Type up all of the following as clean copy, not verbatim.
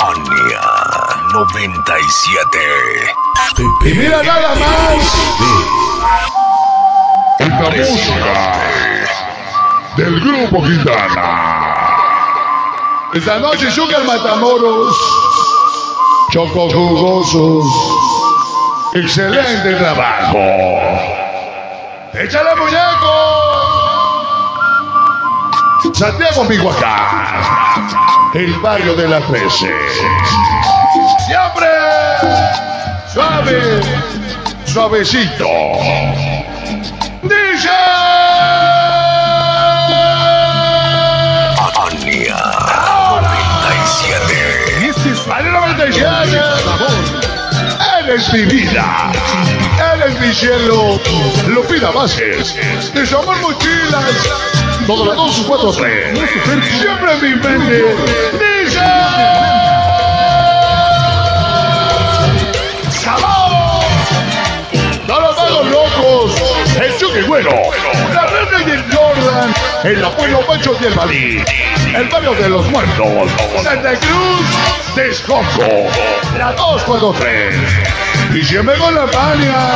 Fania 97. Y mira nada más. Esta música del Grupo Quintana. Esta noche Sugar Matamoros. Choco Jugosos. Excelente trabajo. ¡Échale, muñeco! Santiago, Michoacán. El barrio de la 13. Siempre suave, suavecito. ¡Dice! Fania 97. ¡Vale 97! Eres mi vida. Eres mi cielo. Lupita Vázquez. De su amor mochilas. Todos los 2, 4, 3. Siempre en mi mente. Dice. ¡Sabor! ¡No los vagos locos! El Chucky Güero. La Reina y el Jordan. El apoyo Pancho y el Balí. El barrio de los muertos. Santa Cruz. Texcoco. La 2, 4, 3. Y siempre con la Fania.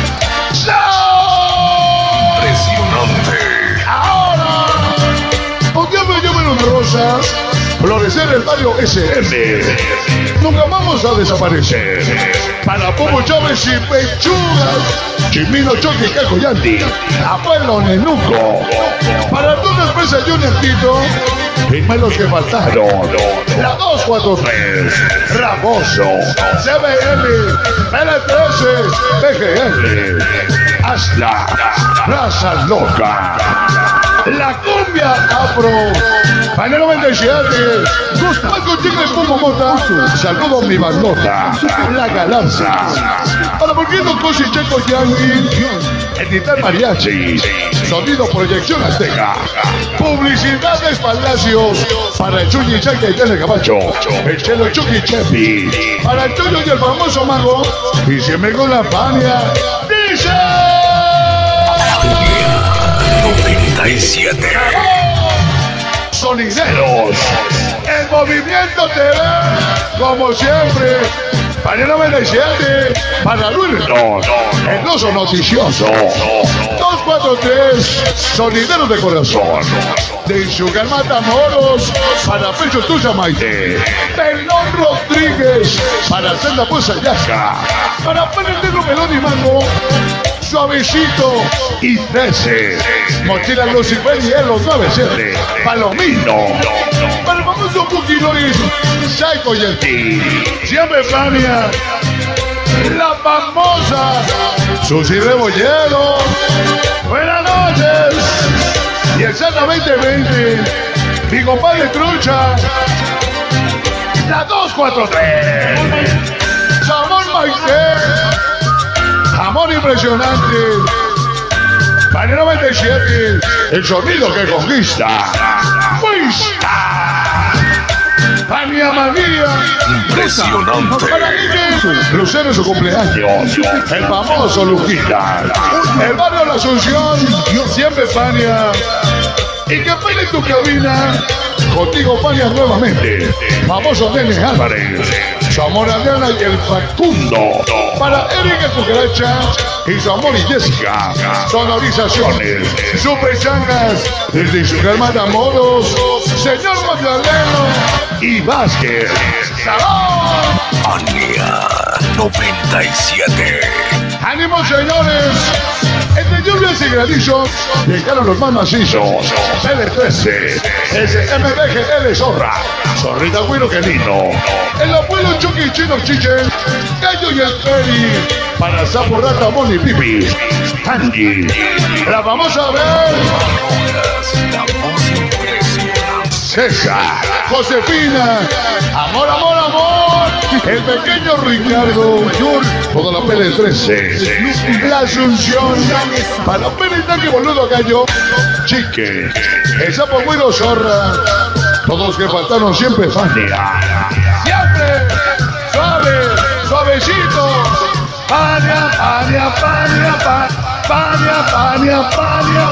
Impresionante. Ahora, porque me llaman rosas, florecer el barrio SM. Nunca vamos a desaparecer. Para Popo Chávez y Pechugas, Chimino Choque Caco Yanti, Abuelo Nenuco. Para toda empresa Junior Tito, primeros que faltaron. La 2, 4, 3, Raboso, CBM, L13, PGL, Asla, Raza Loca, La Cumbia Afro, Panel 97, Paco Chicle Pumo Mota, Saludo mi bandota, La Galanza, para Burguito Cosi Checo Yangi, Editar Mariachi, Sonido Proyección Azteca, Publicidades Palacios, para el Chucky Chaca y Tele Cabacho, el Chelo Chucky Chepi, para el Toyo y el famoso Mago, y siempre con la Fania, dice. 97. Sonideros, el movimiento TV, como siempre, para el 97, para Luis Rendón, el oso noticioso, 243, Sonideros de corazón, de Sugar Matamoros, para Pecho Tuya Maite, Pelón Rodríguez, para Senda Puesa Yaca, para Pérez de Melón y Mango, Suavecito y 13. Mochila Lucifer y los 97. Palomino. Para el famoso Cookie Loris, Psycho y el T. Siempre Fania. La famosa Susi Rebollero. Buenas noches. Y el Santa 2020. Mi compadre Trucha. La 243. Sabor Maite. Amor impresionante. Para el 97, el sonido que conquista. ¡Fuista! Fania María. Impresionante. Para Lucero su cumpleaños. El famoso Luquita. El barrio de la Asunción. Siempre Fania. Y que baile en tu cabina. Contigo Fania nuevamente. Famoso Nene Álvarez. Su amor a Diana y el Facundo. Para Erika Cucaracha y su amor y Jessica. Sonorizaciones. Super Changas. Desde Sugar Matamoros. Señor Magdaleno y Vázquez. ¡Salón! Fania 97. ¡Ánimo, señores! Entre lluvias y granizos llegaron los más macizos. L13, SMBGL Zorra, Zorrita Güiro Quenino, el abuelo Chucky Chino Chiche, Gallo y el Peri, para Sapo Rata Moni Pipi, Angie, la vamos a ver. La voz impresionante. César, Josefina, amor, amor, amor, el pequeño Ricardo, toda la PL13, la Asunción, para Tanque Boludo Gallo, Chique, el Sapo Güiro Zorra, todos los que faltaron siempre Fania, siempre suave, suavecito, Fania, Fania, Fania, Fania, Fania, Fania,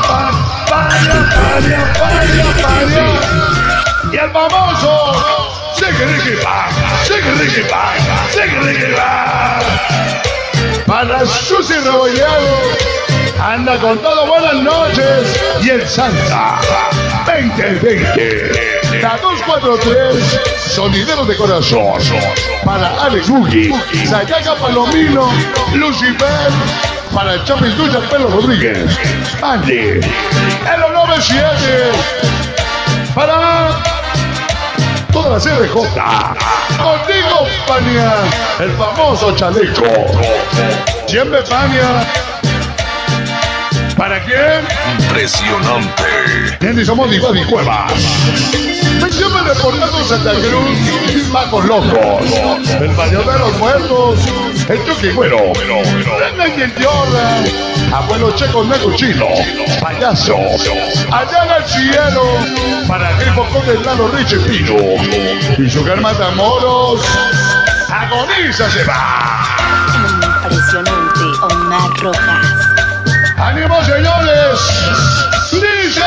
Fania, Fania, Fania, y el famoso Sequerequepa, Para Susi Rebollado, anda con todo, buenas noches. Y el Santa 2020, la 243, Sonidero de Corazón. Para Alex Buggy, Sayaga Palomino, Lucifer. Para Chapis Ducha, Pelo Rodríguez, Andy, el 97. Para toda la CRJ, contigo, Pania, el famoso chaleco. Siempre, Pania. ¿Para quién? Impresionante. Andy Somos y Buddy Cuevas. Siempre reportando Santa Cruz, Pacos Locos, el Baño de los Muertos, el Chucky Güero, René y el Jordan, Abuelo Checo Negro Chino, Payaso, allá en el cielo, para el grifo con el lado Richie Pino, y su Matamoros, agoniza se va. Impresionante, Omar Rojas. ¡Ánimo, señores! ¡Dice!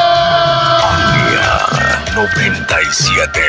97.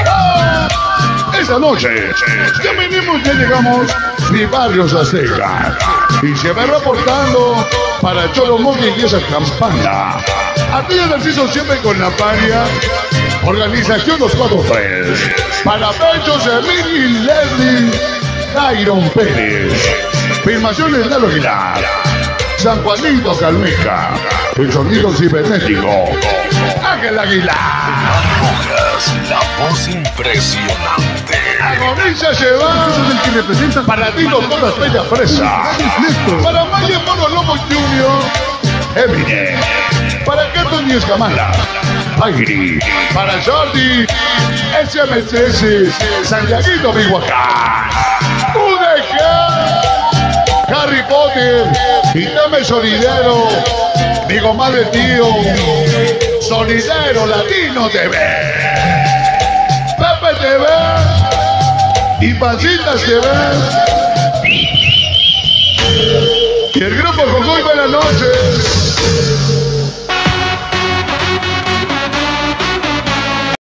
Esta noche ya venimos, ya llegamos mi barrio Azteca y se va reportando para Cholo Monkey y esa campana. Aquí en el piso siempre con la Pania, organización 243 para Pechos, Emil y Leslie, Iron Pérez, filmaciones Lalo Aguilar, San Juanito Calmeca, el sonido cibernético, Ángel Aguilar. Rojas, la voz impresionante. Agoniza se va. El que representa Para Tito Todas Bella Fresa. Para Maya Mono Lobo Junior. Eminem. Para Carton y Escamala. Airi. Para Jordi. SM13. Santiaguito Mihuacán. UDG. Harry Potter. Y Dame Sonidero. Mi goma de tío. Sonidero Latino TV. Pepe TV. Y Pasitas TV. Y el grupo Jojoy, buenas noches.